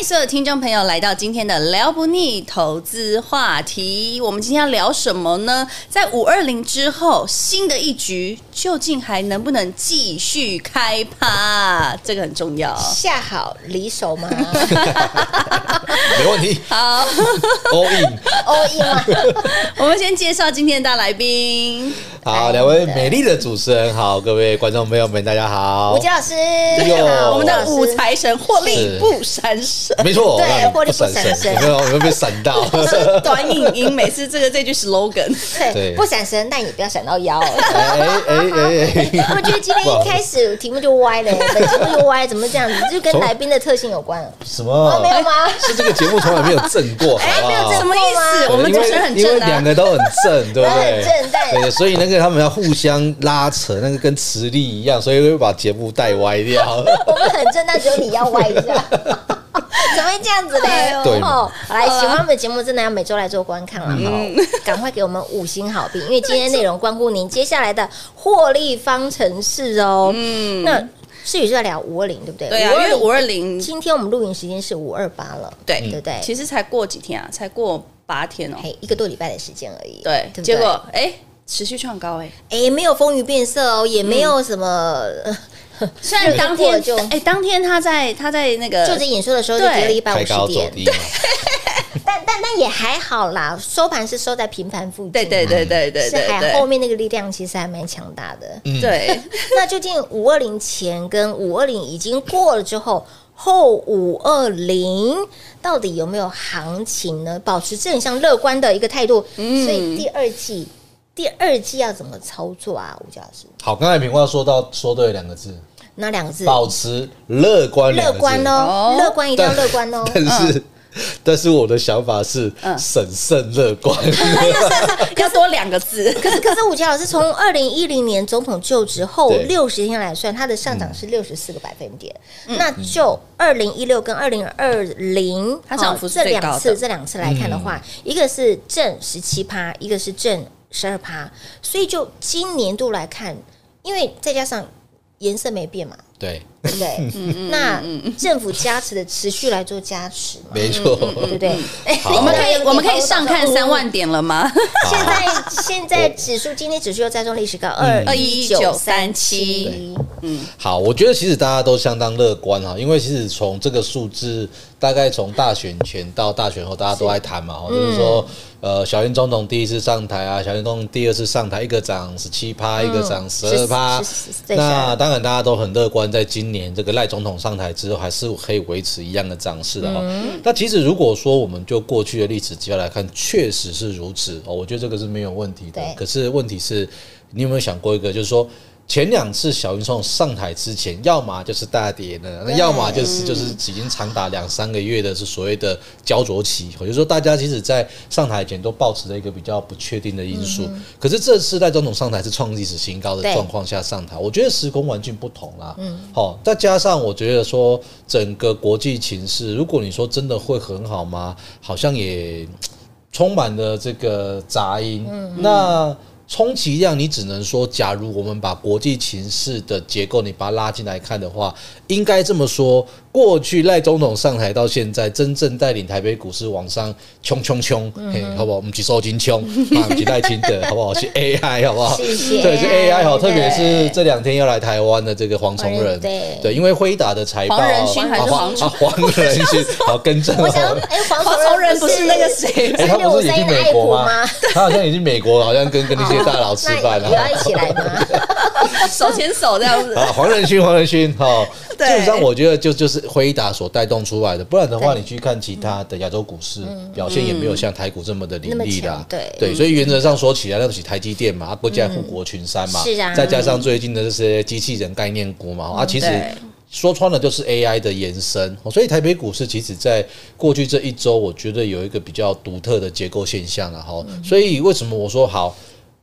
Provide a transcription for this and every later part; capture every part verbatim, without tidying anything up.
迎所有听众朋友来到今天的聊不腻投资话题。我们今天要聊什么呢？在五二零之后，新的一局究竟还能不能继续开趴？这个很重要。 下好离手吗？ 没问题。 好 ，all in，all in 吗？ 我们先介绍今天的大来宾。 好，两位美丽的主持人好，各位观众朋友们，大家好。 吴杰老师， 我们的五财神获利不闪神， 没错， 对，获利不闪神， 有没有？有没有被闪到？ 短影音每次这个这句 slogan， 对，不闪神，但也不要闪到腰。哎哎哎哎！ 我觉得今天一开始题目就歪了，本节目就歪，怎么这样子？就跟来宾的特性有关了。 什么？ 没有吗？ 是这个节目从来没有正过， 哎，没有正什么意思？我们主持人很正啊， 因为两个都很正，对不对？ 很正， 对，所以那个他们要互相拉扯，那个跟磁力一样，所以会把节目带歪掉。 我们很正，但只有你要歪一下。怎么会这样子嘞？ 对， 好来，喜欢我们的节目真的要每周来做观看了哈，赶快给我们五星好评，因为今天内容关乎您接下来的获利方程式哦。嗯，那世宇是在聊五二零，对不对？ 对啊，因为五二零今天我们录影时间是五二八了， 对对不对？ 其实才过几天啊，才过八天哦， 一个多礼拜的时间而已。 对，结果哎，持续创高哎， 哎，没有风云变色哦，也没有什么。 虽然当天就哎，当天他在他在那个就职演说的时候就跌了一百五十点， 对， 但但但也还好啦，收盘是收在平盘附近， 对对对对对对， 还后面那个力量其实还蛮强大的， 对。 那究竟五二零前跟五二零已经过了之后，后五二零到底有没有行情呢？保持正向乐观的一个态度，所以第二季。第二季要怎么操作啊，吴老师？ 好，刚才品话说到说对两个字， 哪两个字？ 保持乐观。 乐观哦，乐观一定要乐观哦。 但是，嗯、但是我的想法是审慎乐观， 要多两个字。 可是，可是吴杰老师从二零一零年总统就职后六十天来算，它的上涨是六十四个百分点。嗯、那就二零一六跟二零二零， 它涨幅是最高的。 这两次这两次来看的话，嗯、一个是正十七趴，一个是正。十二趴，所以就今年度来看，因为再加上颜色没变嘛， 对对不对？那政府加持的持续来做加持嘛， 没错， 对不对？ 我们可以我们可以上看三万点了吗？ 现在现在指数今天指数又再创历史高二二一九三七， 嗯，好，我觉得其实大家都相当乐观哈，因为其实从这个数字，大概从大选前到大选后，大家都在谈嘛，就是说。呃，小英总统第一次上台啊，小英总统第二次上台，一个涨十七趴，一个涨十二趴。那当然大家都很乐观，在今年这个赖总统上台之后，还是可以维持一样的涨势的哦。嗯、那其实如果说我们就过去的历史资料来看，确实是如此哦，我觉得这个是没有问题的。可是问题是，你有没有想过一个，就是说。前两次小英总统上台之前，要么就是大跌呢，那要么就是就是已经长达两三个月的是所谓的焦灼期，也就是说大家其实在上台前都抱持着一个比较不确定的因素。嗯、可是这次赖总统上台是创历史新高的状况下上台，我觉得时空环境不同啦。嗯，好，再加上我觉得说整个国际情势，如果你说真的会很好吗？好像也充满了这个杂音。嗯、那。充其量你只能说，假如我们把国际情势的结构你把它拉进来看的话，应该这么说：过去赖总统上台到现在，真正带领台北股市往上冲冲冲，嗯、好不好？我们去收金冲，啊，我们去赖清德，好不好？是 A I， 好不好？ 谢谢。 对，是 A I 好，特别是这两天要来台湾的这个黄崇仁，对，对，因为辉达的财报， 黄仁勋还是黄啊黄仁勋，好更正。 我想，哎，黄崇仁不是那个谁？ 哎，他不是也去美国吗？他好像也去美国，好像跟跟那些大佬吃饭， 有要一起来吗？ 手牵手这样子。 啊，黄仁勋，黄仁勋，哈，基本上我觉得就就是辉达所带动出来的，不然的话，你去看其他的亚洲股市表现也没有像台股这么的凌厉啦。 对对，所以原则上说起来，那都是台积电嘛，啊，国家护国群山嘛， 是啊， 再加上最近的这些机器人概念股嘛，啊，其实。说穿了就是 A I 的延伸，所以台北股市其实在过去这一周，我觉得有一个比较独特的结构现象了哈。所以为什么我说好？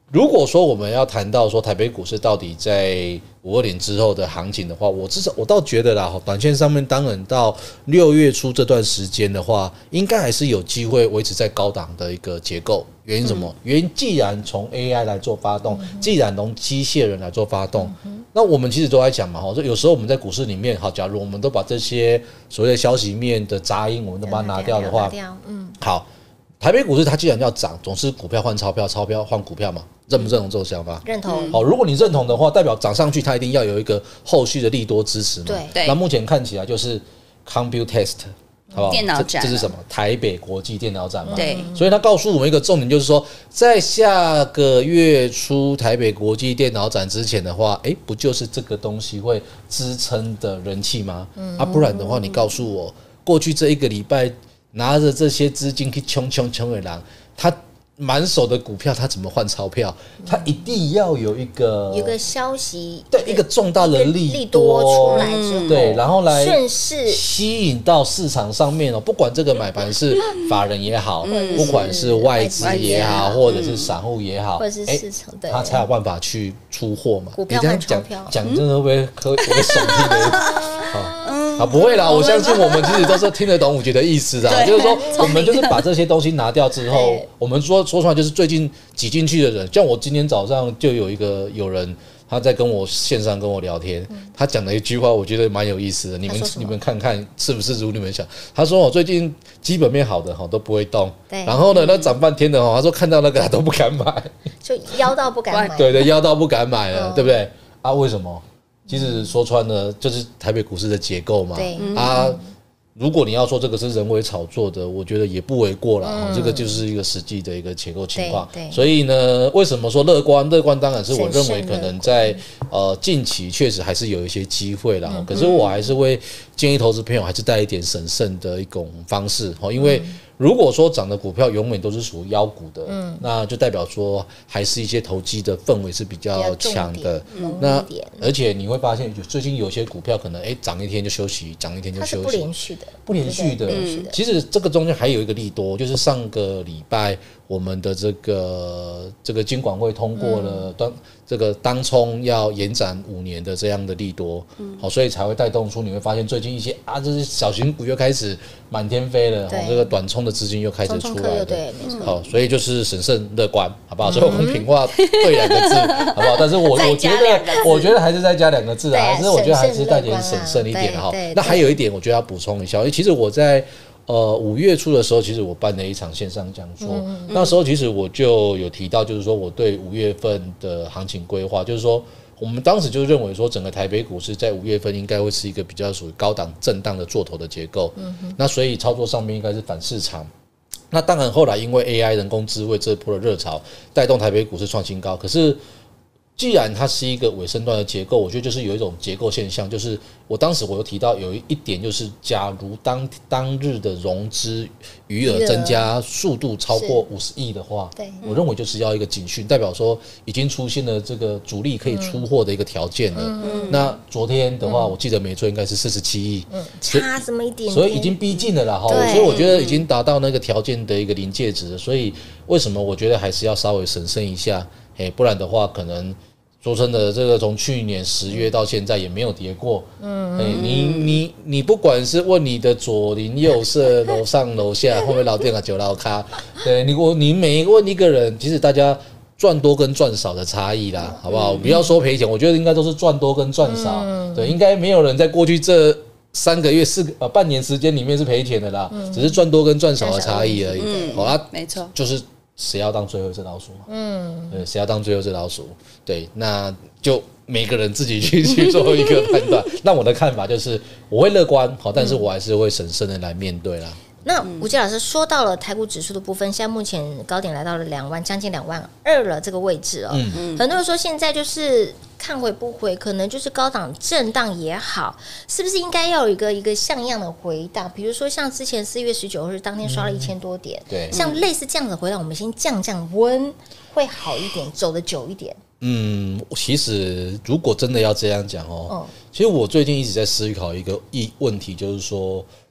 如果说我们要谈到说台北股市到底在五二零之后的行情的话，我至少我倒觉得啦，短线上面当然到六月初这段时间的话，应该还是有机会维持在高档的一个结构。原因什么？嗯、原因既然从 A I 来做发动，嗯、既然从机械人来做发动，嗯、那我们其实都在讲嘛，哈，有时候我们在股市里面，好，假如我们都把这些所谓的消息面的杂音，我们都把它拿掉的话，嗯，好。台北股市它既然要涨，总是股票换钞票，钞票换股票嘛，认不认同这种想法？ 认同。 好，如果你认同的话，代表涨上去，它一定要有一个后续的利多支持嘛。 对。 那目前看起来就是 Computest， 好不好？ 电脑展这, 这是什么？台北国际电脑展嘛。 对。 所以它告诉我们一个重点，就是说，在下个月初台北国际电脑展之前的话，哎，不就是这个东西会支撑的人气吗？嗯。啊，不然的话，你告诉我，过去这一个礼拜。拿着这些资金去冲冲冲的人，他满手的股票，他怎么换钞票？他一定要有一个有个消息， 对一个重大的利利多出来之后， 对，然后来顺势吸引到市场上面哦。不管这个买盘是法人也好，不管是外资也好，或者是散户也好， 或者是市场，对， 他才有办法去出货嘛。 股票换钞票， 讲真的会不会可会爽听的？啊，不会啦！我相信我们其实都是听得懂我觉得意思的，就是说我们就是把这些东西拿掉之后，我们说说出来就是最近挤进去的人，像我今天早上就有一个有人他在跟我线上跟我聊天，他讲了一句话，我觉得蛮有意思的，你们你们看看是不是如你们想？他说我最近基本面好的哈都不会动，然后呢那涨半天的哈，他说看到那个他都不敢买， 就腰到不敢买， 对对，腰到不敢买了，对不对？啊，为什么？其实说穿了，就是台北股市的结构嘛。 对啊，如果你要说这个是人为炒作的，我觉得也不为过啦。嗯、这个就是一个实际的一个结构情况。所以呢，为什么说乐观？乐观当然是我认为可能在呃近期确实还是有一些机会啦。嗯、可是我还是会建议投资朋友还是带一点审慎的一种方式，因为。嗯如果说涨的股票永远都是属于妖股的，嗯，那就代表说还是一些投机的氛围是比较强的。那而且你会发现，最近有些股票可能哎涨一天就休息，涨一天就休息， 它是不连续的， 不连续的。 嗯、 其实这个中间还有一个利多，就是上个礼拜我们的这个这个金管会通过了当、嗯、这个当冲要延展五年的这样的利多，嗯，好，所以才会带动出你会发现最近一些啊，这些小型股又开始满天飞了，这个短冲的资金又开始出来了， 对，没错。 好，所以就是审慎乐观，好不好？所以我们平话对两个字，好不好？但是我我觉得，我觉得还是再加两个字啊，还是我觉得还是带点审慎一点哈。那还有一点，我觉得要补充一下，因为其实我在呃五月初的时候，其实我办了一场线上讲座，嗯嗯、那时候其实我就有提到，就是说我对五月份的行情规划，就是说。我们当时就认为说，整个台北股市在五月份应该会是一个比较属于高档震荡的做头的结构，嗯、那所以操作上面应该是反市场。那当然后来因为 A I 人工智慧这一波的热潮，带动台北股市创新高，可是既然它是一个尾声段的结构，我觉得就是有一种结构现象，就是我当时我有提到有一点，就是假如当当日的融资余额增加速度超过五十亿的话，我认为就是要一个警讯，代表说已经出现了这个主力可以出货的一个条件了。嗯嗯、那昨天的话，我记得没错，应该是四十七亿， 嗯，差这么一点点， 所以已经逼近了啦。所以我觉得已经达到那个条件的一个临界值了。所以为什么我觉得还是要稍微审慎一下，不然的话可能。说真的，这个从去年十月到现在也没有跌过。嗯，欸、你你你不管是问你的左邻右舍、楼上楼下、后面老店啊、酒楼咖，对你我你每问一个人，其实大家赚多跟赚少的差异啦，好不好？不要说赔钱，我觉得应该都是赚多跟赚少。嗯、对，应该没有人在过去这三个月、四个呃半年时间里面是赔钱的啦，嗯、只是赚多跟赚少的差异而已。嗯，好啊， 没错， 就是。谁要当最后一只老鼠嘛？嗯，对，谁要当最后一只老鼠？对，那就每个人自己去去做一个判断。那我的看法就是，我会乐观，好，但是我还是会审慎的来面对啦。 那吴杰老师说到了台股指数的部分，现在目前高点来到了两万，将近两万二了这个位置哦。嗯、很多人说现在就是看回不回，可能就是高档震荡也好，是不是应该要有一个一个像样的回档？比如说像之前四月十九日当天刷了一千多点，嗯、对，像类似这样子回档，我们先降降温会好一点，走得久一点。 嗯，其实如果真的要这样讲哦，嗯、其实我最近一直在思考一个一问题，就是说。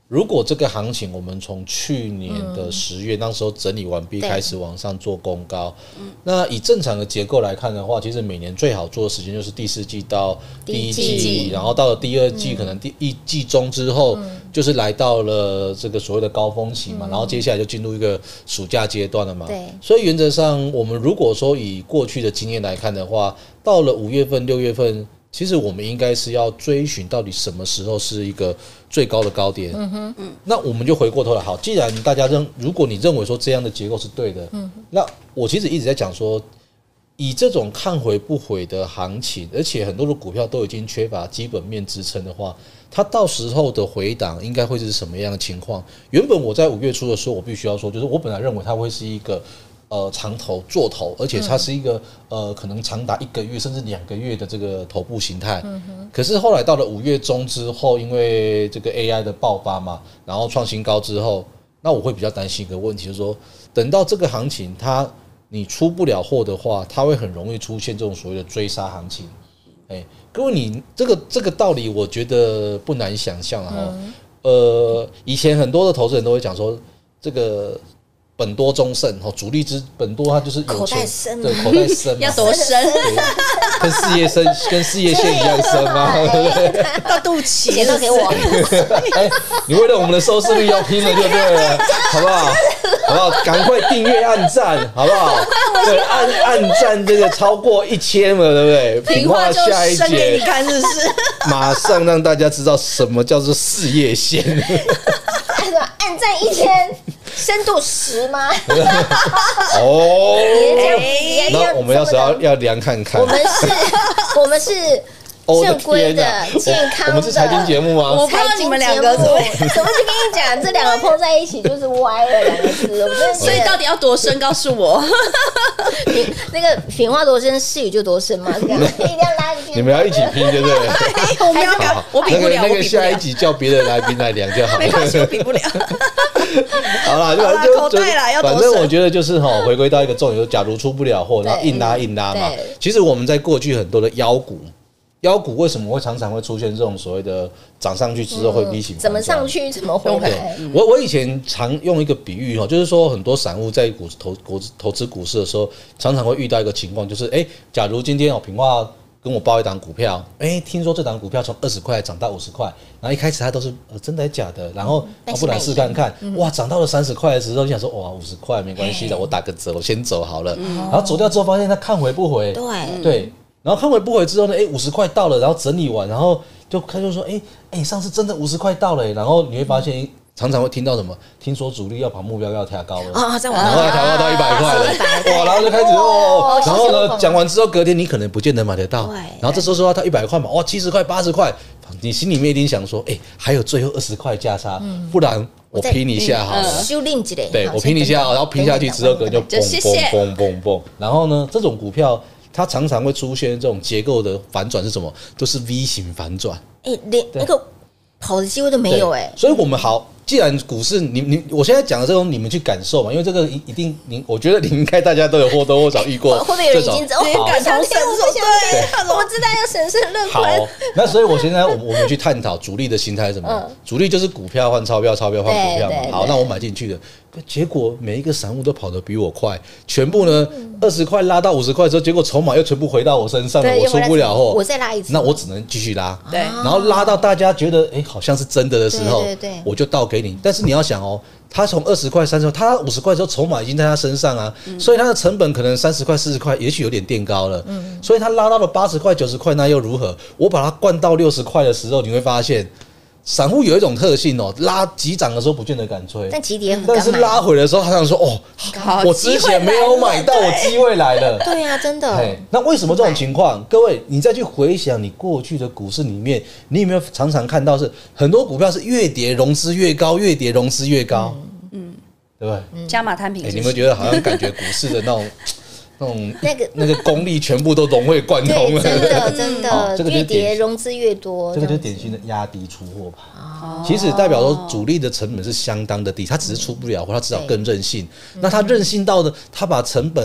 如果这个行情我们从去年的十月、嗯、那时候整理完毕开始往上做攻高，那以正常的结构来看的话，其实每年最好做的时间就是第四季到第一季，然后到了第二季、嗯、可能第一季中之后、嗯、就是来到了这个所谓的高峰期嘛、嗯、然后接下来就进入一个暑假阶段了嘛。对，所以原则上我们如果说以过去的经验来看的话，到了五月份六月份，其实我们应该是要追寻到底什么时候是一个最高的高点。嗯哼，嗯，那我们就回过头来，好，既然大家认，如果你认为说这样的结构是对的，嗯，那我其实一直在讲说，以这种看回不回的行情，而且很多的股票都已经缺乏基本面支撑的话，它到时候的回档应该会是什么样的情况？原本我在五月初的时候，我必须要说，就是我本来认为它会是一个。呃，长头做头，而且它是一个、嗯、呃，可能长达一个月甚至两个月的这个头部形态。嗯、可是后来到了五月中之后，因为这个 A I 的爆发嘛，然后创新高之后，那我会比较担心一个问题，就是说，等到这个行情它你出不了货的话，它会很容易出现这种所谓的追杀行情。哎，各位，你这个这个道理，我觉得不难想象啊。嗯、呃，以前很多的投资人都会讲说，这个。本多终胜，主力之本多，它就是有钱， 口袋深， 对，口袋深， 要多深？ 跟事业深，跟事业线一样深吗？对不对？ 到肚脐， 钱都给我。 哎，你为了我们的收视率要拼了，就对了，好不好？好不好？赶快订阅、按赞，好不好？对，按按赞这个超过一千了，对不对？ 平话下一节，你看是不是？ 马上让大家知道什么叫做事业线。 按赞一千。深度十吗？ 哦，那我们要是要要量看看。 我们是，我们是正规的、健康的。 我们是财经节目吗？ 我不知道你们两个怎么怎么就跟你讲，这两个碰在一起就是歪了两个字。 所以到底要多深？告诉我。 那个品话多深，视野就多深嘛。这样一定要拉一你们要一起拼，对不对？ 我们要，我比不了。 那个下一集叫别的来宾来量就好了。 没关系，我比不了。 好啦，就就反正我觉得就是哈，回归到一个重点，就是假如出不了货，然后硬拉硬拉嘛。其实我们在过去很多的妖股，妖股为什么会常常会出现这种所谓的涨上去之后会 V 型反转？ 怎么上去怎么回来？ 我我以前常用一个比喻哈，就是说很多散户在股投投投资股市的时候，常常会遇到一个情况，就是哎，假如今天哦平话。跟我报一档股票，哎，听说这档股票从二十块涨到五十块，然后一开始它都是呃真的还假的，然后啊不然试看看，哇，涨到了三十块的时候，就想说哇五十块没关系的，我打个折，我先走好了。然后走掉之后发现它看回不回， 对对，然后看回不回之后呢，哎五十块到了，然后整理完，然后就他就说，哎哎上次真的五十块到了，然后你会发现。常常会听到什么？听说主力要把目标要调高了啊，再往然后要调高到一百块了，哇！然后就开始哦，然后呢，讲完之后隔天你可能不见得买得到，然后这时候说到一百块嘛，哇，七十块、八十块，你心里面一定想说，哎，还有最后二十块价差，不然我拼一下好了， 修炼一下， 对我拼一下，然后拼下去之后可能就嘣嘣嘣嘣嘣，然后呢，这种股票它常常会出现这种结构的反转是什么？都是 V 型反转， 哎，连那个跑的机会都没有哎， 所以我们好。既然股市，你你我现在讲的这种，你们去感受嘛，因为这个一一定，你我觉得你应该大家都有或多或少遇过， 或者有人已经走， 我感同身受， 对，我知道要审慎乐观。 好，那所以我现在我我们去探讨主力的心态是什么？嗯、主力就是股票换钞票，钞票换股票嘛。好，那我买进去的，结果每一个散户都跑得比我快，全部呢二十块拉到五十块之后，结果筹码又全部回到我身上了，我出不了货， 我再拉一次， 那我只能继续拉， 对， 然后拉到大家觉得哎、欸、好像是真的的时候， 对对对， 我就倒给你，但是你要想哦。他从二十块、三十块，他五十块之后筹码已经在他身上啊，嗯、所以他的成本可能三十块、四十块，也许有点垫高了。嗯，所以他拉到了八十块、九十块，那又如何？我把它灌到六十块的时候，你会发现，散户有一种特性哦，拉急涨的时候不见得敢追， 但急跌很但是拉回的时候，他想说哦，我之前没有买到，我机会来了。 对啊，真的。 那为什么这种情况？各位，你再去回想你过去的股市里面，你有没有常常看到是很多股票是越跌融资越高，越跌融资越高？嗯，对不对？ 嗯、加码摊平、就是欸。你们觉得好像感觉股市的那种。那种那个那个功力全部都融会贯通了， 真的真的，哦、这个越跌融资越多， 这个就是典型的压低出货吧。哦、其实代表说主力的成本是相当的低，它只是出不了货，它至少更任性。嗯、那它任性到的，它把成本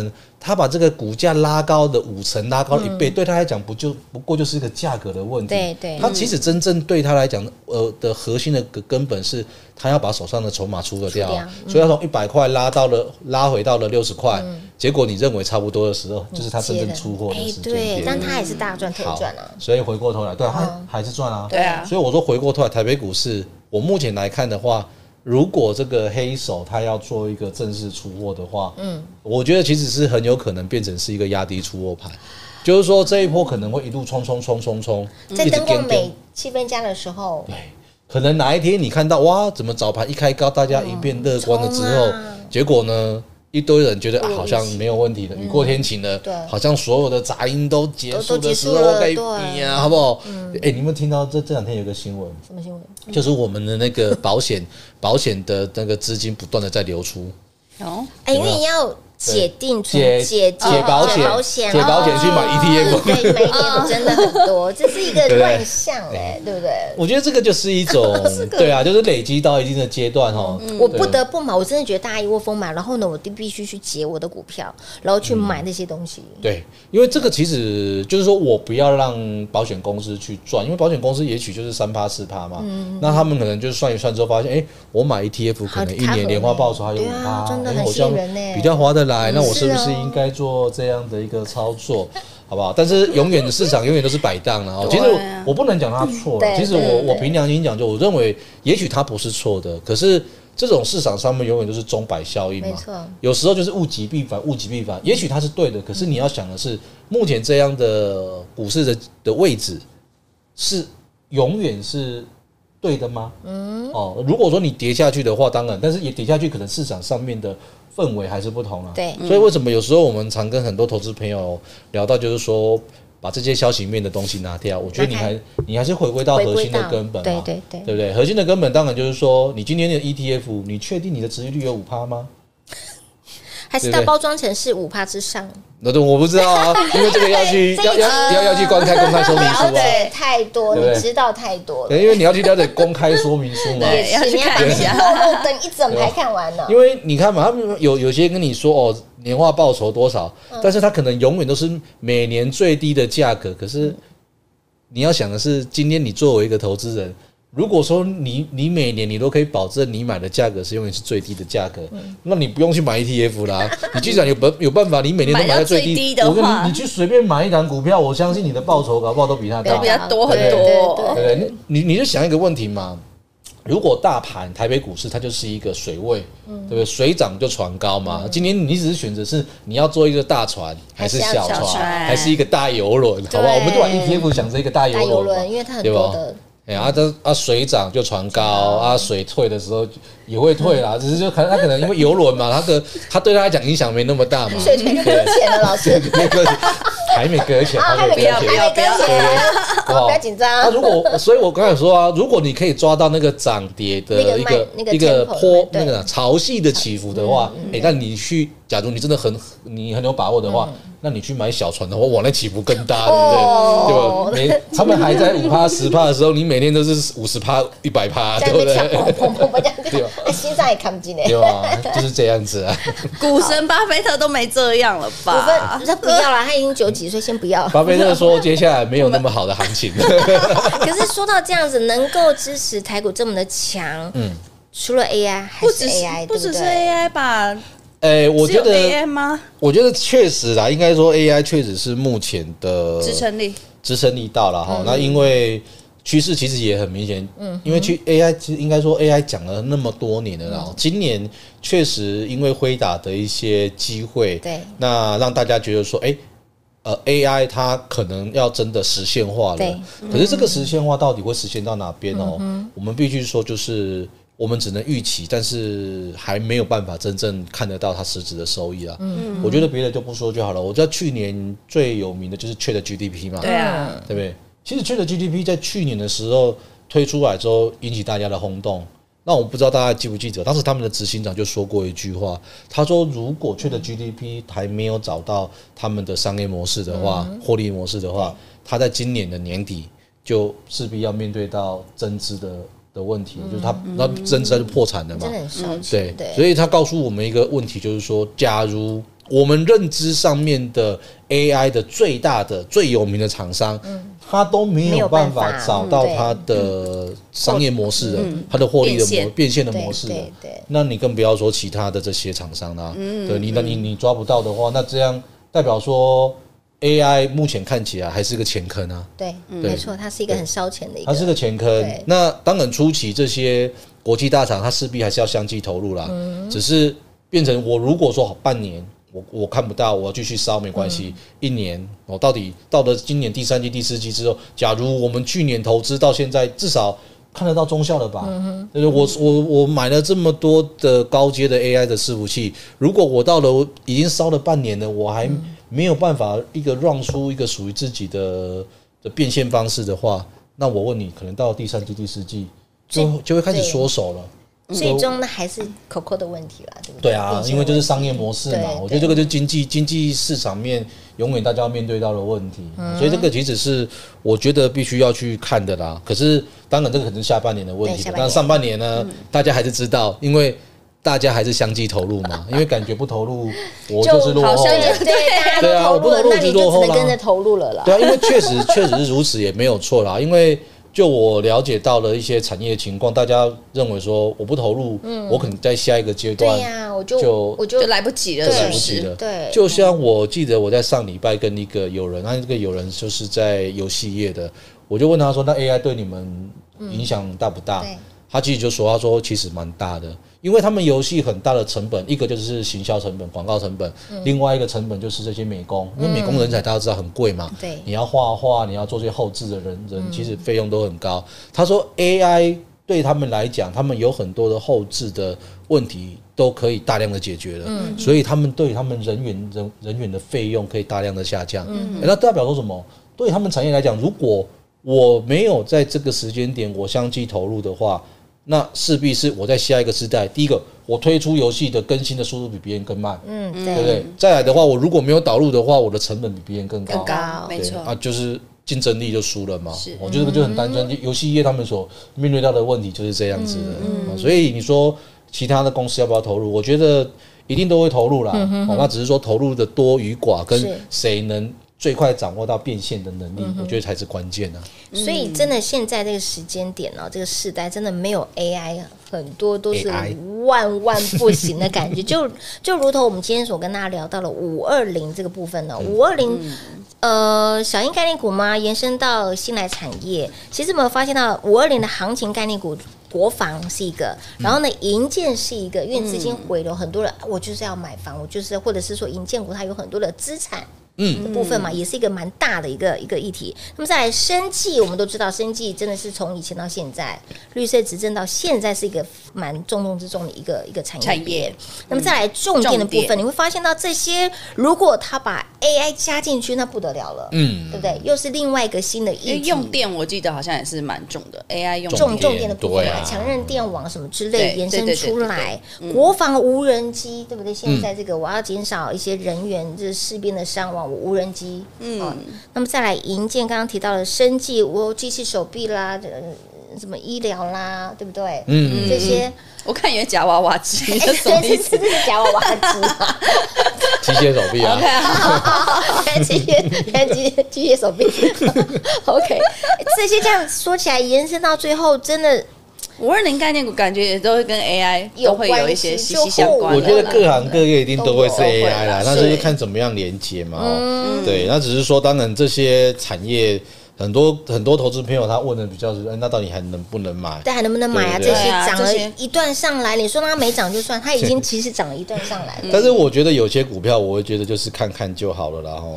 他把这个股价拉高的五成，拉高了一倍，嗯、对他来讲不就不过就是一个价格的问题。 对对， 他其实真正对他来讲，呃的核心的根本是他要把手上的筹码出得掉，掉嗯、所以他从一百块拉到了拉回到了六十块，嗯、结果你认为差不多的时候，就是他真正出货的时间点。 对，但他还是大赚特赚啊。 所以回过头来，对，他还是赚啊。 对啊。 所以我说回过头来，台北股市，我目前来看的话。如果这个黑手他要做一个正式出货的话，嗯，我觉得其实是很有可能变成是一个压低出货盘，就是说这一波可能会一路冲冲冲冲冲， 在灯光美气氛佳的时候， 对，可能哪一天你看到哇，怎么早盘一开高，大家一变乐观了之后，嗯啊、结果呢？一堆人觉得、啊、好像没有问题的，雨过天晴了， 嗯、 好像所有的杂音都结束的时候，该比啊，好不好？哎、嗯欸，你们听到这这两天有个新闻？ 什么新闻？ 就是我们的那个保险保险的那个资金不断的在流出。 哦，哎，因为你要解定存、 解解解保险、 保险、 解保险去买 E T F， 对，买 E T F 真的很多，这是一个乱象哎，对不对？ 我觉得这个就是一种，对啊，就是累积到一定的阶段哦。 我不得不买，我真的觉得大家一窝蜂买，然后呢，我必须去解我的股票，然后去买那些东西。 对，因为这个其实就是说我不要让保险公司去赚，因为保险公司也许就是三趴四趴嘛，那他们可能就是算一算之后发现，哎，我买 E T F 可能一年年化报酬还有五趴， 真的很吸引人呢， 比较划得来。那我是不是应该做这样的一个操作，好不好？但是永远的市场永远都是摆荡了哦。其实我不能讲它错，其实我我凭良心讲，就我认为也许它不是错的，可是这种市场上面永远都是钟摆效应嘛。 没错， 有时候就是物极必反，物极必反。也许它是对的，可是你要想的是，目前这样的股市的的位置是永远是对的吗？嗯，哦，如果说你跌下去的话，当然，但是也跌下去，可能市场上面的氛围还是不同啊。 对， 所以为什么有时候我们常跟很多投资朋友聊到，就是说把这些消息面的东西拿掉，我觉得你还你还是回归到核心的根本嘛， 对对对， 对不对？核心的根本当然就是说，你今天的 E T F， 你确定你的殖利率有五趴吗？ 还是它包装成是五趴之上？ 那对，我不知道啊，因为这个要去要要要要去观看公开说明书啊， 了解太多，你知道太多了。 对，因为你要去了解公开说明书嘛， 对，要去看一下，等一整排看完了。 因为你看嘛，他们有有些跟你说哦，年化报酬多少，但是他可能永远都是每年最低的价格。可是你要想的是，今天你作为一个投资人。如果说你你每年你都可以保证你买的价格是永远是最低的价格，嗯、那你不用去买 E T F 啦。你既然有办有办法，你每年都买到最低， 低的话我跟你你去随便买一档股票，我相信你的报酬搞不好都比它高， 比它多很多。 对对对，你你就想一个问题嘛。如果大盘台北股市它就是一个水位，嗯、对不对？水涨就船高嘛。嗯、今年你只是选择是你要做一个大船，还是小船，还是一个大游轮，好不好？我们就把 E T F 想成一个大游轮， 因为它很多的。 哎、欸、啊，这啊水涨就船高啊，水退的时候也会退啦，只是就可能他可能因为邮轮嘛，他的他对他来讲影响没那么大嘛。 水退就搁浅了，老师。 还没搁浅， 还没搁浅，还没搁浅，不要紧张。 那如果，所以我刚才说啊，如果你可以抓到那个涨跌的一个一个坡那个潮汐的起伏的话，哎，那你去，假如你真的很你很有把握的话。那你去买小船的话，哇，那起伏更大，对不对？哦、对吧？每他们还在五趴、十趴的时候，你每天都是五十趴、一百趴，对不对？ 砰砰砰这样，对吧？心脏也扛不进来， 对吧？就是这样子啊。 股神巴菲特都没这样了吧？ 他不要啦，他已经九几岁，先不要。 巴菲特说，接下来没有那么好的行情。 可是说到这样子，能够支持台股这么的强，嗯，除了 A I 还是 A I， 不只是 A I 吧？ 诶、欸，我觉得 A I 吗？ 我觉得确实啦，应该说 A I 确实是目前的支撑力， 支撑力到了哈。嗯、那因为趋势其实也很明显，嗯，因为去 A I 其实应该说 A I 讲了那么多年了啦，嗯、今年确实因为辉达的一些机会， 对， 那让大家觉得说，哎、欸，呃 ，A I 它可能要真的实现化了，对，可是这个实现化到底会实现到哪边哦？嗯、我们必须说就是。我们只能预期，但是还没有办法真正看得到它实质的收益啦。嗯，我觉得别的就不说就好了。我知道去年最有名的就是 ChatGPT 嘛， 对啊， 对不对？其实 ChatGPT 在去年的时候推出来之后，引起大家的轰动。那我不知道大家记不记得，当时他们的执行长就说过一句话，他说如果 ChatGPT 还没有找到他们的商业模式的话，嗯、获利模式的话，他在今年的年底就势必要面对到增资的。的问题就是他，那增资就破产了嘛， 真的很烧钱。 对，所以他告诉我们一个问题，就是说，假如我们认知上面的 A I 的最大的、最有名的厂商，嗯、他都没有办法找到他的商业模式的、嗯、他的获利的模变现的模式的。 对对对， 那你更不要说其他的这些厂商啦、啊。嗯、对你，那你你抓不到的话，那这样代表说 A I 目前看起来还是个钱坑啊。 对，嗯、没错，它是一个很烧钱的一个， 它是个钱坑。那当然初期这些国际大厂，它势必还是要相继投入啦。嗯、只是变成我如果说半年。我我看不到，我要继续烧没关系。嗯、一年，我到底到了今年第三季、第四季之后，假如我们去年投资到现在，至少看得到中效了吧？嗯、对我我我买了这么多的高阶的 A I 的伺服器，如果我到了已经烧了半年了，我还没有办法一个让出一个属于自己的的变现方式的话，那我问你，可能到了第三季、第四季就就会开始缩手了。 最终呢，还是 Coco 的问题啦，对不对？对啊，因为就是商业模式嘛，我觉得这个就是经济经济市场面永远大家要面对到的问题，嗯、所以这个其实是我觉得必须要去看的啦。可是当然这个可能是下半年的问题，但上半年呢，嗯、大家还是知道，因为大家还是相继投入嘛，因为感觉不投入，我就是落后了。 对，大家都投入了，那你就只能跟着投入了啦。 对啊，因为确实确实是如此，也没有错啦，因为。就我了解到了一些产业情况，大家认为说我不投入，嗯、我可能在下一个阶段， 对呀、啊，我就就我就来不及了， 来不及了。对，就像我记得我在上礼拜跟一个友人，那这个友人就是在游戏业的，我就问他说：“那 A I 对你们影响大不大？”嗯、他其实就说：“他说其实蛮大的。”因为他们游戏很大的成本，一个就是行销成本、广告成本，嗯、另外一个成本就是这些美工，因为美工人才大家知道很贵嘛， 对、嗯， 你要画画，你要做这些后置的人人，其实费用都很高。他说 A I 对他们来讲，他们有很多的后置的问题都可以大量的解决了，嗯、所以他们对他们人员人人员的费用可以大量的下降。嗯、那代表说什么？对他们产业来讲，如果我没有在这个时间点我相继投入的话，那势必是我在下一个时代，第一个我推出游戏的更新的速度比别人更慢，嗯，对不对？再来的话，我如果没有导入的话，我的成本比别人更高， 更高，没错啊，就是竞争力就输了嘛。我觉得这个就很单纯，嗯、游戏业他们所面对到的问题就是这样子的。嗯嗯、所以你说其他的公司要不要投入？我觉得一定都会投入啦。嗯、哼哼那只是说投入的多与寡，跟谁能最快掌握到变现的能力，嗯、我觉得才是关键啊。 所以真的现在这个时间点哦，这个世代真的没有 A I， 很多都是万万不行的感觉。就就如同我们今天所跟大家聊到了五二零这个部分呢，五二零呃小鹰概念股嘛，延伸到新来产业。其实我们发现到五二零的行情概念股。国防是一个，然后呢，营建是一个，因为资金回流，很多人我就是要买房，我就是或者是说营建股它有很多的资产。嗯，的部分嘛，也是一个蛮大的一个一个议题。那么再来生技，我们都知道，生技真的是从以前到现在，绿色执政到现在是一个蛮重中之重的一个一个产业。产业。那么再来重电的部分，你会发现到这些，如果他把 A I 加进去，那不得了了，嗯，对不对？又是另外一个新的议题。 用电，我记得好像也是蛮重的 ，A I 用重重电的部分嘛，强韧电网什么之类延伸出来。国防无人机，对不对？现在这个我要减少一些人员，就是士兵的伤亡。无人机，嗯、哦，那么再来营建，刚刚提到的生技，我机器手臂啦，什么医疗啦，对不对？嗯，这些我看有夹娃娃机，这什么意思？ 这是夹娃娃机， 机械手臂啊 ，OK， 好好好，机械机机械手臂，OK， 这些这样说起来，延伸到最后，真的。 五二零概念股感觉也都会跟 A I 都会有一些息息相关。 我觉得各行各业一定都会是 A I 啦，那就是看怎么样连接嘛。嗯、对，那只是说，当然这些产业很多很多投资朋友他问的比较是，那到底还能不能买？ 对，还能不能买啊？这些涨了一段上来，你说它没涨就算，它已经其实涨了一段上来了。 但是我觉得有些股票，我会觉得就是看看就好了啦。吼。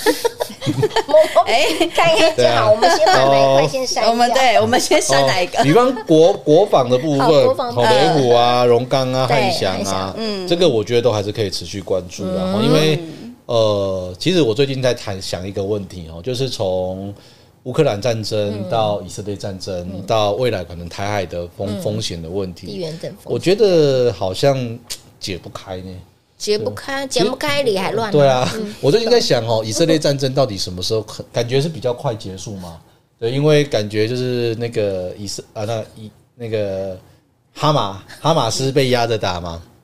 哎，看看就好。我们先把哪一块先删掉。 我们对，我们先删哪一个？ 比方国国防的部分，好雷虎啊、荣钢啊、汉翔啊，嗯，这个我觉得都还是可以持续关注的。因为呃，其实我最近在谈想一个问题哦，就是从乌克兰战争到以色列战争，到未来可能台海的风风险的问题， 地缘等风， 我觉得好像解不开呢。 解不开，解不开理还乱。 对啊，嗯、我最近在想哦，以色列战争到底什么时候感觉是比较快结束嘛？对，因为感觉就是那个以色啊，那以那个哈马哈马斯被压着打嘛，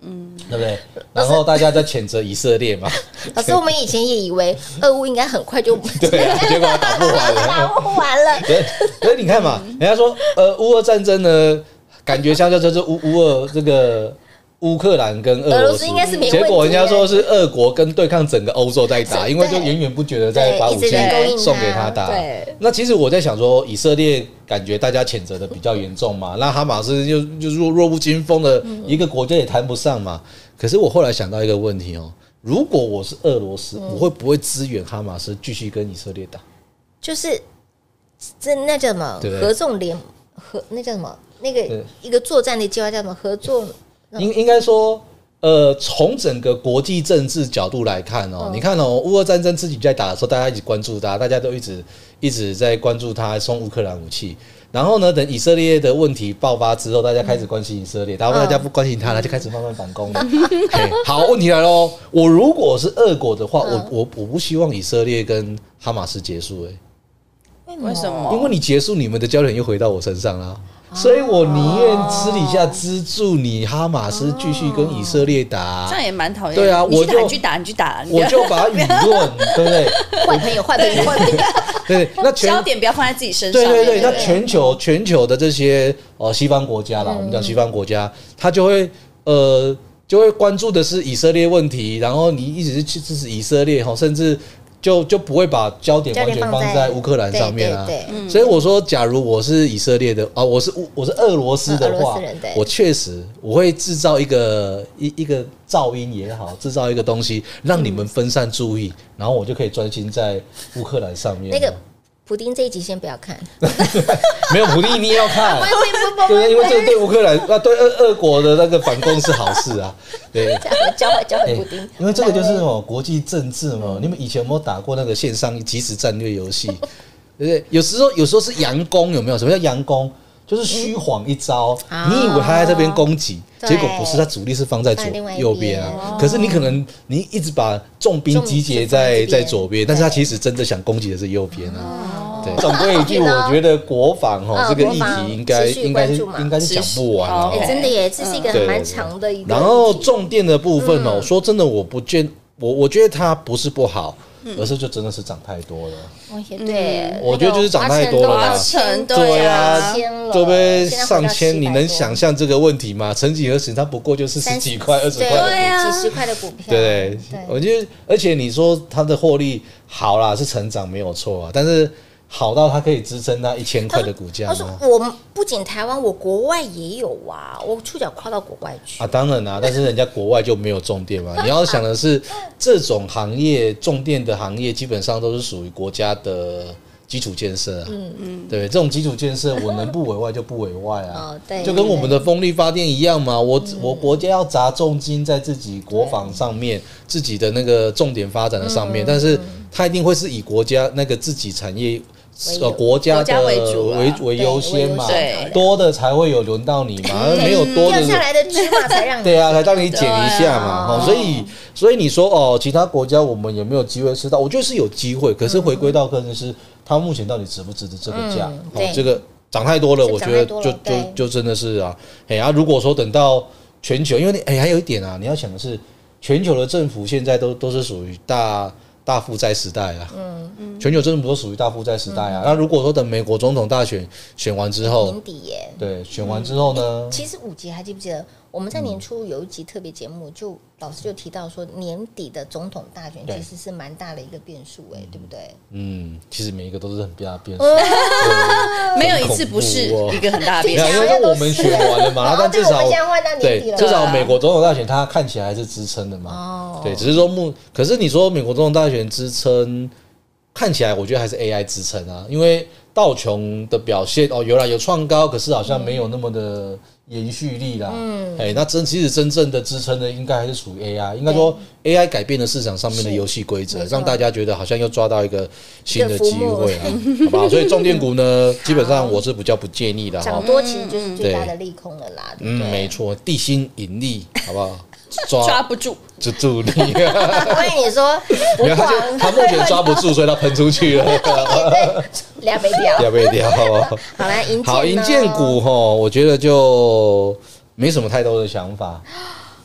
嗯，对不对？然后大家在谴责以色列嘛。 老师，我们以前也以为俄乌应该很快就对啊，结果打不完了， 打不完了。 对，所以你看嘛，人家说呃，乌俄战争呢，感觉像就是乌乌俄这个。乌克兰跟俄罗斯， 应该是没问题， 结果人家说是俄国跟对抗整个欧洲在打，因为就源源不绝的在把武器送给他打。那其实我在想说，以色列感觉大家谴责的比较严重嘛，那哈马斯就就弱弱不禁风的一个国家也谈不上嘛。可是我后来想到一个问题哦，如果我是俄罗斯，我会不会支援哈马斯继续跟以色列打？ 就是这那叫什么合纵联合，那叫什么那个一个作战的计划叫什么合作？ 应应该说，呃，从整个国际政治角度来看哦，嗯、你看哦，乌俄战争自己在打的时候，大家一直关注它，大家都一直一直在关注它送乌克兰武器。然后呢，等以色列的问题爆发之后，大家开始关心以色列，然后大家不关心它了，就开始慢慢反攻了。好，问题来喽，我如果是俄国的话，嗯、我我我不希望以色列跟哈马斯结束、欸， 哎，为什么？ 因为你结束，你们的焦点又回到我身上了。所以我宁愿私底下资助你哈马斯继续跟以色列打， 这样也蛮讨厌。 对啊， 我就你去打，你去打， 我就把舆论，对不对？ 坏朋友，坏朋友，坏朋友。 对，那焦点不要放在自己身上。 对对对，那全球全球的这些哦西方国家啦，我们讲西方国家，他就会呃就会关注的是以色列问题，然后你一直去支持以色列哈，甚至。就就不会把焦点完全放在乌克兰上面啊，所以我说，假如我是以色列的啊，我是我是俄罗斯的话，我确实我会制造一个一一个噪音也好，制造一个东西让你们分散注意，然后我就可以专心在乌克兰上面。 那个普丁这一集先不要看， 没有普丁你也要看，对，因为这个对乌克兰啊，对俄俄国的那个反攻是好事啊，对， 教会教会普丁， 因为这个就是那种国际政治嘛。你们以前有没有打过那个线上即时战略游戏？对不对？有时候有时候是佯攻，有没有？什么叫佯攻？就是虚晃一招，嗯、你以为他在这边攻击，结果不是，他主力是放在左右边啊。可是你可能你一直把重兵集结在在左边，但是他其实真的想攻击的是右边啊。对，总归一句，我觉得国防哈这个议题应该应该是应该是讲不完啊。 真的耶，这是一个蛮长的一个。 然后重电的部分哦，说真的，我不见我我觉得它不是不好。而是就真的是涨太多了， 对， 我觉得就是涨太多了啦， 对啊， 对不对？上千，你能想象这个问题吗？曾几何时，它不过就是十几块、二十块， 对啊，几十块的股票， 对，我觉得，而且你说它的获利好啦，是成长没有错啊，但是。好到它可以支撑那一千块的股价吗？ 他说：“我们不仅台湾，我国外也有啊，我触角跨到国外去啊。当然啊，但是人家国外就没有重电嘛。你要想的是，这种行业重电的行业基本上都是属于国家的基础建设啊。嗯嗯，对，这种基础建设我能不委外就不委外啊。哦，对，就跟我们的风力发电一样嘛。我我国家要砸重金在自己国防上面，自己的那个重点发展的上面，但是它一定会是以国家那个自己产业。”呃，国家的为为优先嘛，多的才会有轮到你嘛，没有多的掉下来的芝麻才让你对啊，才让你捡一下嘛。所以所以你说哦，其他国家我们有没有机会吃到？我觉得是有机会，可是回归到个人是，它目前到底值不值得这个价？哦，这个涨太多了，我觉得就就就真的是啊，哎呀，如果说等到全球，因为哎还有一点啊，你要想的是，全球的政府现在都都是属于大。大负债时代啊，嗯嗯，全球政府都属于大负债时代啊。嗯、那如果说等美国总统大选选完之后， 年底耶， 对，选完之后呢？ 嗯、其实五集还记不记得？我们在年初有一集特别节目，就老师就提到说，年底的总统大选其实是蛮大的一个变数，哎，对不对？ 嗯，其实每一个都是很大的变数， 没有一次不是一个很大的变数。 因为我们选完了嘛，但至少对， 至少美国总统大选它看起来还是支撑的嘛。哦，对，只是说目，可是你说美国总统大选支撑，看起来我觉得还是 A I 支撑啊，因为道琼的表现哦，有啦有创高，可是好像没有那么的。延续力啦，嗯，哎，那真其实真正的支撑的应该还是属于 A I， 应该说 A I 改变了市场上面的游戏规则，让大家觉得好像又抓到一个新的机会啊，好不好？所以重电股呢，基本上我是比较不建议的哈， 涨多其实就是最大的利空了啦， 嗯，没错，地心引力，好不好？抓抓不住， 就助力。 我跟你说， 没有，他就他目前抓不住，所以他喷出去了。 俩被掉， 俩被掉。 好啦，银好银建股哈，我觉得就没什么太多的想法。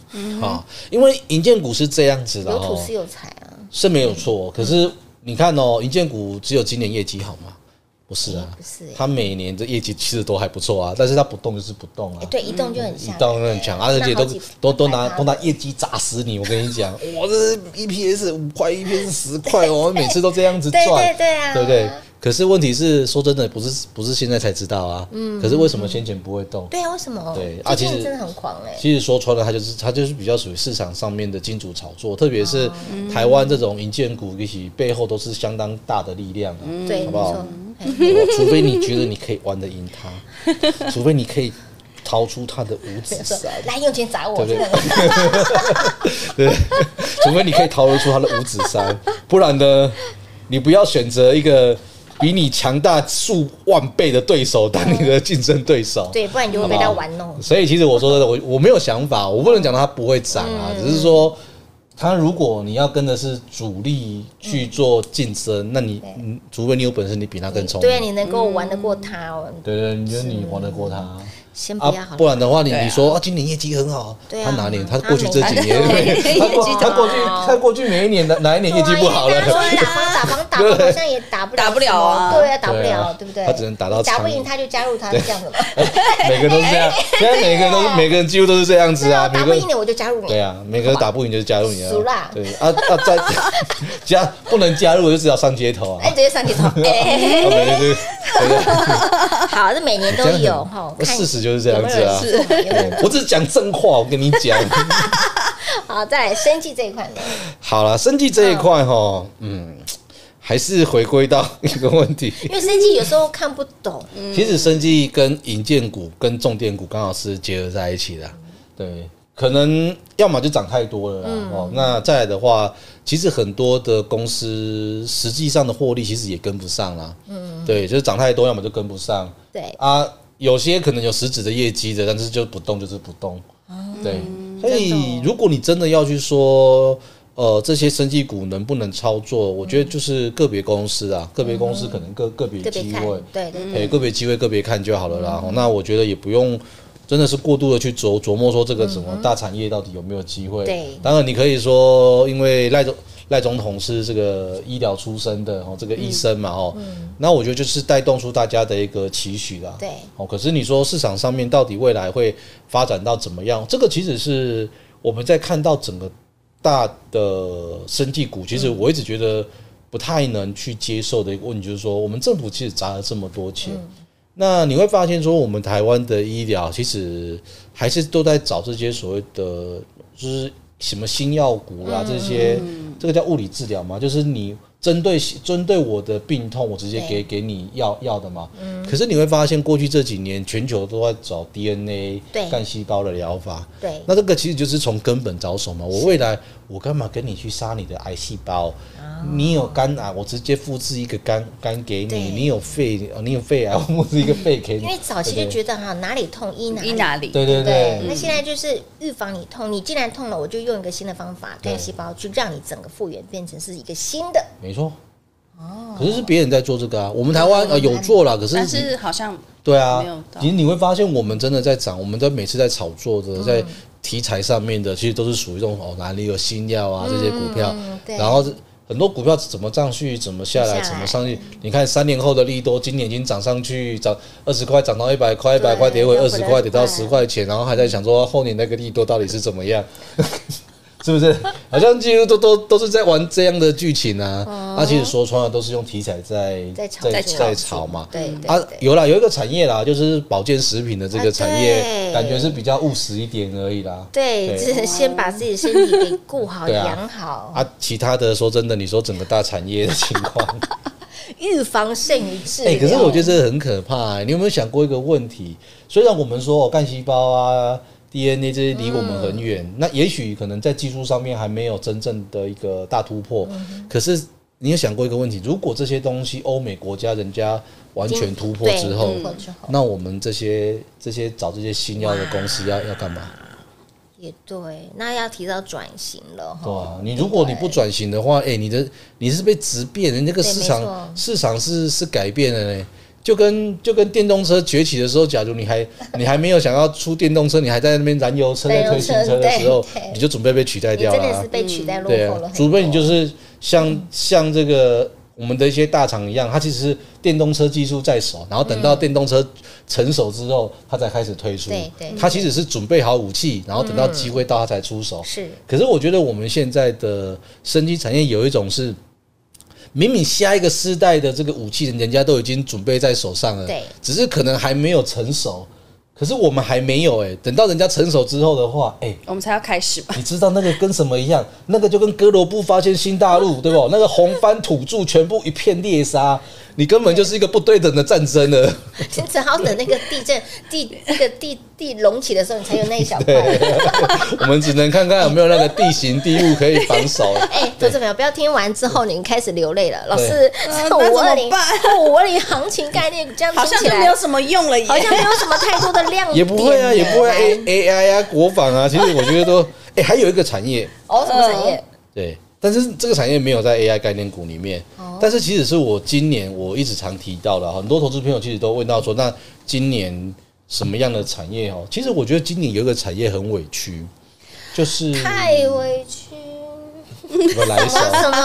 嗯、啊，因为营建股是这样子的， 有土是有财啊， 是没有错。可是你看哦，营建股只有今年业绩好吗？不是啊， 不是、欸， 它每年的业绩其实都还不错啊，但是它不动就是不动啊。 欸、对，一动就很强， 一动就很强，而且都都都拿都拿业绩砸死你。我跟你讲，我这 E P S 五块 ，E P S 十块，我每次都这样子赚， 对对对啊， 对不对？可是问题是，说真的，不是不是现在才知道啊。嗯。可是为什么先前不会动？ 对啊，为什么？ 对啊，其实真的很狂哎、欸。 其实说穿了，它就是它就是比较属于市场上面的金主炒作，特别是台湾这种营建股，一起背后都是相当大的力量啊。 对， 好不好？除非你觉得你可以玩得赢他，除非你可以掏出他的五指山， 来用钱砸我， 对不对？对，除非你可以掏得出他的五指山，不然呢，你不要选择一个比你强大数万倍的对手当你的竞争对手， 对，不然你就会被他玩弄。 所以其实我说真的，我我没有想法，我不能讲它不会涨啊，嗯、只是说。它如果你要跟的是主力去做竞争，嗯、那你、嗯、除非你有本事，你比他更聪明， 对，你能够玩得过他哦。 对对，你觉得你玩得过他？ 先不要好了、 啊，不然的话你，你、啊、你说啊，今年业绩很好， 对啊、 他哪年？他过去这几年，他过他过去他过去每一年的哪一年业绩不好了？ 打房打房打房好像也打不了， 打不了啊， 对啊，打不了，对不对？ 他只能打到打不赢他就加入他，是这样的吗？ 每个人都是这样，现在每个人都每个人几乎都是这样子啊， 打不赢你我就加入你， 对啊，每个人打不赢就是加入你啊， 输啦， 对啊啊，再加不能加入就只好上街头啊， 哎，直接上街头，哎， 对对对。 好，这每年都有哈， 事实就是这样子啊。 是， 我只是讲真话，我跟你讲。 好，再来生技这一块呢？ 好了，生技这一块哈，嗯，还是回归到一个问题， 因为生技有时候看不懂。 其实生技跟营建股跟重电股刚好是结合在一起的，对。可能要么就涨太多了啦、嗯哦、那再来的话，其实很多的公司实际上的获利其实也跟不上啦。嗯，对，就是涨太多，要么就跟不上。 对啊，有些可能有实质的业绩的，但是就不动就是不动。嗯、对，所以如果你真的要去说，呃，这些生技股能不能操作，我觉得就是个别公司啊，个别公司可能个个别机会， 对对对， 个别机会个别看就好了啦。嗯、那我觉得也不用。真的是过度的去琢琢磨说这个什么大产业到底有没有机会？ 对， 当然你可以说，因为赖总赖总统是这个医疗出身的哦，这个医生嘛哦，嗯、那我觉得就是带动出大家的一个期许啦。 对， 哦，可是你说市场上面到底未来会发展到怎么样？这个其实是我们在看到整个大的生技股，其实我一直觉得不太能去接受的一个问题，就是说我们政府其实砸了这么多钱。嗯，那你会发现说，我们台湾的医疗其实还是都在找这些所谓的，就是什么新药股啦，这些，这个叫物理治疗嘛，就是你针对针对我的病痛，我直接给给你药药的嘛。可是你会发现，过去这几年全球都在找 D N A 干细胞的疗法。 对， 那这个其实就是从根本着手嘛。我未来我干嘛跟你去杀你的癌细胞？你有肝癌，我直接复制一个肝肝给你；你有肺，你有肺癌，我复制一个肺给你。 因为早期就觉得哈哪里痛医哪里， 医哪里， 对对对。 那现在就是预防你痛，你既然痛了，我就用一个新的方法，干细胞去让你整个复原变成是一个新的。 没错。哦。可是是别人在做这个啊，我们台湾呃有做啦，可是但是好像对啊，其实你会发现我们真的在涨，我们在每次在炒作的在题材上面的，其实都是属于这种哦哪里有新药啊这些股票，然后。很多股票怎么上去，怎么下来，怎么上去？你看三年后的利多，今年已经涨上去，涨二十块，涨到一百块，一百块跌回二十块，跌到十块钱，然后还在想说后年那个利多到底是怎么样，是不是？好像几乎都都都是在玩这样的剧情啊。那、哦啊、其实说穿了都是用题材在在炒在在炒嘛。 对对啊，有啦，有一个产业啦，就是保健食品的这个产业，啊、感觉是比较务实一点而已啦。 对，就是先把自己身体给顾好、养好。 啊，其他的说真的，你说整个大产业的情况， 预防胜于治疗。 哎，可是我觉得这很可怕、欸。你有没有想过一个问题？虽然我们说干细胞啊。D N A 这些离我们很远，嗯、那也许可能在技术上面还没有真正的一个大突破。嗯、可是你有想过一个问题：如果这些东西欧美国家人家完全突破之后，那我们这些这些找这些新药的公司要要干嘛？ 也对，那要提到转型了。 对啊，你如果你不转型的话，哎、欸，你的你是被质变的，那个市场市场是是改变的呢。 就跟就跟电动车崛起的时候，假如你还你还没有想要出电动车，你还在那边燃油车在推新车的时候，你就准备被取代掉了、啊。 真的是被取代落后了、嗯。 除非你就是像、嗯、像这个我们的一些大厂一样，它其实是电动车技术在手，然后等到电动车成熟之后，它才开始推出。 对对， 它其实是准备好武器，然后等到机会到它才出手。 是、嗯。 可是我觉得我们现在的生技产业有一种是。明明下一个世代的这个武器，人家都已经准备在手上了， 对， 只是可能还没有成熟。可是我们还没有哎、欸，等到人家成熟之后的话，哎、欸， 我们才要开始吧？ 你知道那个跟什么一样？那个就跟哥伦布发现新大陆，对不？那个红番土著全部一片猎杀，你根本就是一个不对等的战争了。 你只好等那个地震地那个地地隆起的时候，你才有那一小块。 我们只能看看有没有那个地形地物可以防守。 哎、欸，投资朋友，不要听完之后你开始流泪了。老师， 这五二零五二零行情概念这样好像就没有什么用了耶， 好像没有什么太多的亮点。 也不会啊，也不会 A A I 啊，国防啊，其实我觉得都哎、欸，还有一个产业哦，什么产业？ 对。但是这个产业没有在 A I 概念股里面，哦、但是其实是我今年我一直常提到的，很多投资朋友其实都问到说，那今年什么样的产业哦？其实我觉得今年有一个产业很委屈，就是太委屈。 我来一首什么？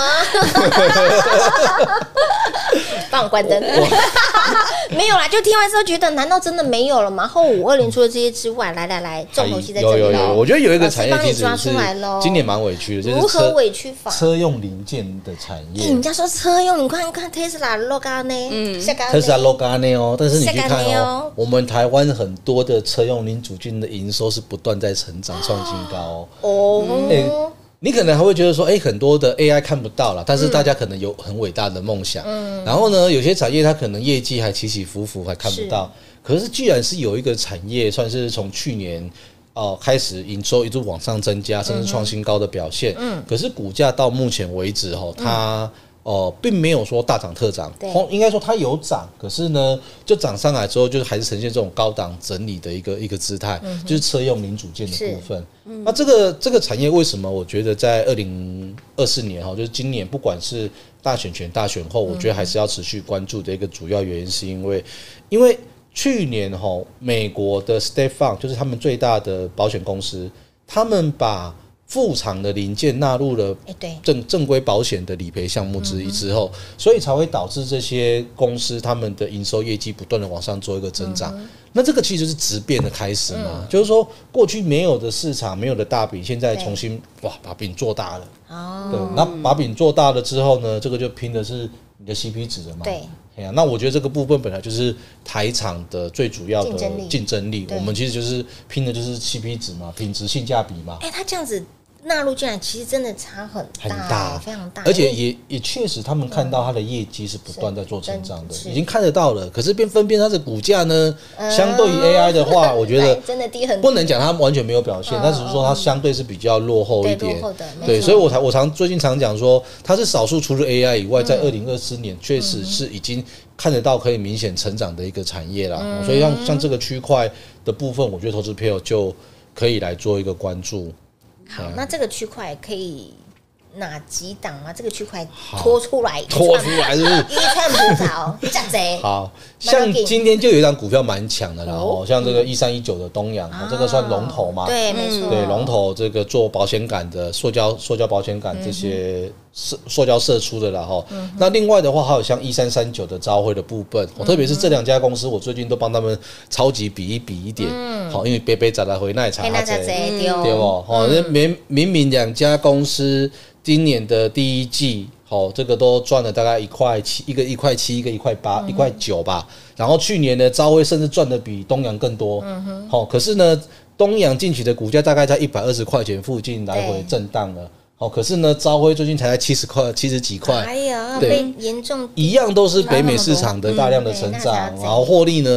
帮我关灯。没有啦，就听完之后觉得，难道真的没有了吗？后五二零除了这些之外，来来来，重头戏在这里。 有有有，我觉得有一个产业其实是今年蛮委屈的，就是如何委屈法？ 车用零件的产业。 人家说车用，你看看 Tesla Logan 呢？嗯 ，Tesla Logan 呢哦，但是你去看哦，我们台湾很多的车用零组件的营收是不断在成长，创新高哦。哦。欸你可能还会觉得说，哎、欸，很多的 A I 看不到了，但是大家可能有很伟大的梦想。嗯，然后呢，有些产业它可能业绩还起起伏伏，还看不到。可是，既然是有一个产业，算是从去年哦、呃、开始营收一直往上增加，甚至创新高的表现。嗯，可是股价到目前为止，哈，它。哦、呃，并没有说大涨特涨，应该说它有涨，可是呢，就涨上来之后，就是还是呈现这种高档整理的一个一个姿态，嗯、就是车用零组件的部分。嗯、那这个这个产业为什么？我觉得在二零二四年哈，就是今年，不管是大选前、大选后，我觉得还是要持续关注的一个主要原因，是因为因为去年哈，美国的 State Farm 就是他们最大的保险公司，他们把副厂的零件纳入了正正规保险的理赔项目之一之后，所以才会导致这些公司他们的营收业绩不断的往上做一个增长。那这个其实就是质变的开始嘛，就是说过去没有的市场、没有的大饼，现在重新哇把饼做大了。哦，对，那把饼做大了之后呢，这个就拼的是你的 C P 值了嘛。对。那我觉得这个部分本来就是台厂的最主要的竞争力，我们其实就是拼的就是 C P 值嘛，品质性价比嘛。 哎、欸，他这样子纳入进来，其实真的差很大，很大，非常大。 而且也也确实，他们看到它的业绩是不断在做成长的，已经看得到了。可是变分辨它的股价呢，嗯、相对于 A I 的话，我觉得真的低很多， 不能讲它完全没有表现，但只是说它相对是比较落后一点。 对， 对，所以我才我常最近常讲说，它是少数除了 A I 以外，在二零二四年确实是已经看得到可以明显成长的一个产业啦。嗯、所以像像这个区块的部分，我觉得投资朋友就可以来做一个关注。 好，那这个区块可以哪几档吗？这个区块拖出来， 拖出来是不是？ 一串不着，这样子。 好像今天就有一档股票蛮强的啦，哦，像这个一三一九的东阳，哦，这个算龙头嘛？ 对，没错。 对，龙头这个做保险杆的塑胶、塑胶保险杆这些塑塑胶射出的啦哈。嗯、那另外的话，还有像一三三九的朝晖的部分，嗯、特别是这两家公司，我最近都帮他们超级比一比一点。嗯、好，因为北北找来回那查他贼，对不？好，那明明明两家公司。今年的第一季，好，这个都赚了大概一块七，一个一块七，一个一块八，一块九吧。然后去年的朝晖甚至赚的比东阳更多，嗯哼。好，可是呢，东阳近期的股价大概在一百二十块钱附近来回震荡了。好，可是呢，朝晖最近才在七十块、七十几块， 哎呀，被严重一样都是北美市场的大量的成长，嗯、然后获利呢，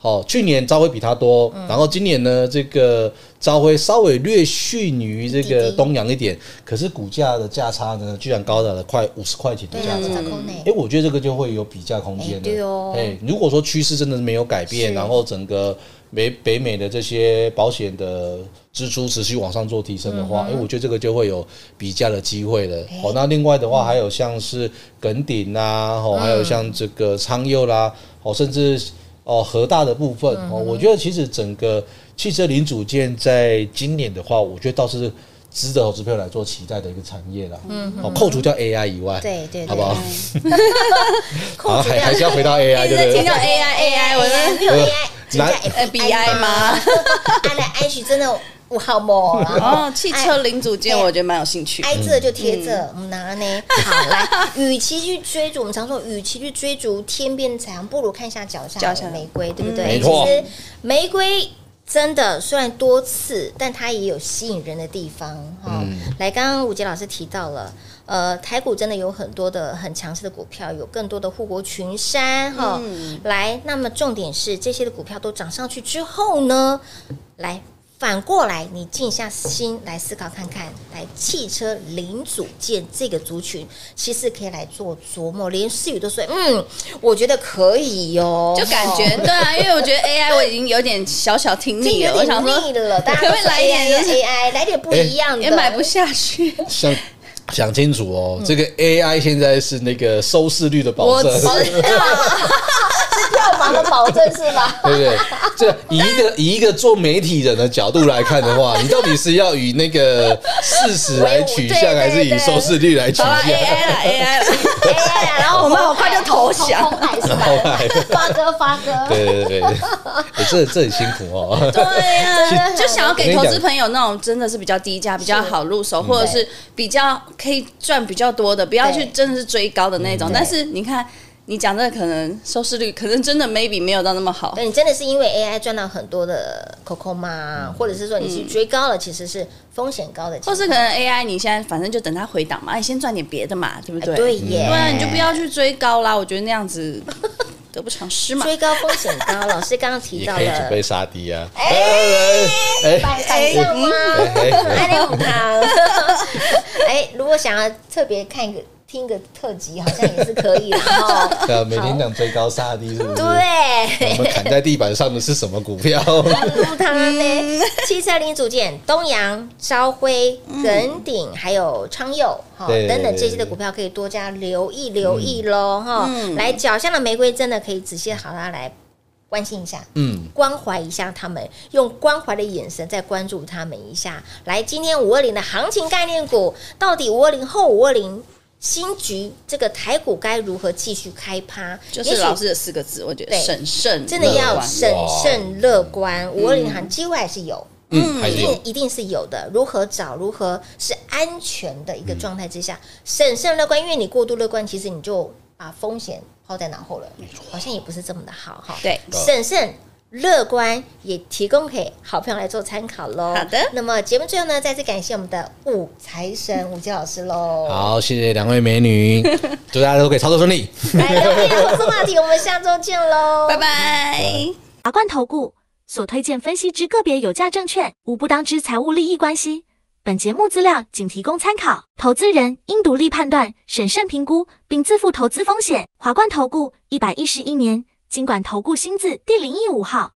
哦，去年朝晖比它多，嗯、然后今年呢，这个朝晖稍微略逊于这个东阳一点，可是股价的价差呢，居然高达了快五十块钱的价差。哎、嗯，我觉得这个就会有比价空间了。对哦，哎，如果说趋势真的没有改变，然后整个北北美的这些保险的支出持续往上做提升的话，哎、嗯，我觉得这个就会有比价的机会了。哦，那另外的话，还有像是耿鼎啊，哦，还有像这个昌佑啦，哦，甚至。哦，和大的部分哦，我觉得其实整个汽车零组件在今年的话，我觉得倒是值得投资朋友来做期待的一个产业啦。嗯，哦，扣除掉 A I 以外， 对对， 好不好？好，还还是要回到 A I， 对不对？ 听到 A I A I， 我没有 A I， 难 F B I 吗？ 按来按去真的。我好猛哦！汽车零组件我觉得蛮有兴趣， 挨着就贴着，嗯，拿呢。好来，与其去追逐，我们常说，与其去追逐天边彩虹，不如看一下脚下的玫瑰，对不对？其实玫瑰真的虽然多刺，但它也有吸引人的地方哈。来，刚刚吴杰老师提到了，呃，台股真的有很多的很强势的股票，有更多的护国群山哈。来，那么重点是这些的股票都涨上去之后呢，来。反过来，你静下心来思考看看，来汽车零组件这个族群，其实可以来做琢磨。连思雨都说，嗯，我觉得可以哟、哦， 就感觉对啊，因为我觉得 A I 我已经有点小小听腻了， 我想说腻了，大家可不可以来一点 A I， 来点不一样的， 也买不下去。 想想清楚哦，嗯、这个 A I 现在是那个收视率的保证。 我知道是票房的保证是吧？ 对不对？这以一个以一个做媒体人的角度来看的话，你到底是要以那个事实来取向，还是以收视率来取向 ？A I 啦 ，A I 啦 ，A I 啦，然后我们好快就投降， 发哥发哥， 对对对，欸、这这很辛苦哦。 对啊，就想要给投资朋友那种真的是比较低价、比较好入手，或者是比较可以赚比较多的，不要去真的是追高的那种。但是你看。你讲的可能收视率可能真的 maybe 没有到那么好， 对你真的是因为 A I 赚到很多的 Coco 嘛，或者是说你去追高了，其实是风险高的， 或是可能 A I 你现在反正就等它回档嘛，你先赚点别的嘛，对不对？ 对耶， 对啊，你就不要去追高啦，我觉得那样子得不偿失嘛。 追高风险高，老师刚刚提到了， 也可以准备杀低啊， 哎哎，板板上吗？爱莲母汤，哎，如果想要特别看一个。听个特辑好像也是可以的哈。 对啊，每天讲追高杀低是不是？ 对。 我们砍在地板上的是什么股票？ 嗯、汽车零组件，东阳、朝晖、耿鼎，还有昌佑哈等等这些的股票可以多加留意留意喽哈。嗯、来，脚下的玫瑰真的可以仔细好好来。关心一下，嗯，关怀一下他们，用关怀的眼神再关注他们一下。来，今天五二零的行情概念股，到底五二零后五二零？新局这个台股该如何继续开趴？ 就是老师的四个字，我觉得审慎， 真的要审慎乐观。五二零行机会还是有， 嗯， 一定一定是有的。如何找？如何是安全的一个状态之下，审慎乐观？因为你过度乐观，其实你就把风险抛在脑后了，好像也不是这么的好哈。 对， 审慎。乐观也提供给好朋友来做参考喽。 好的， 那么节目最后呢，再次感谢我们的武财神武杰老师喽。 好，谢谢两位美女，祝大家都可以操作顺利。 来，聊天投资话题，我们下周见喽， 拜拜。 华冠投顾所推荐分析之个别有价证券，无不当之财务利益关系。本节目资料仅提供参考，投资人应独立判断、审慎评估，并自负投资风险。华冠投顾一百一十一年金管投顾新字第零一五号。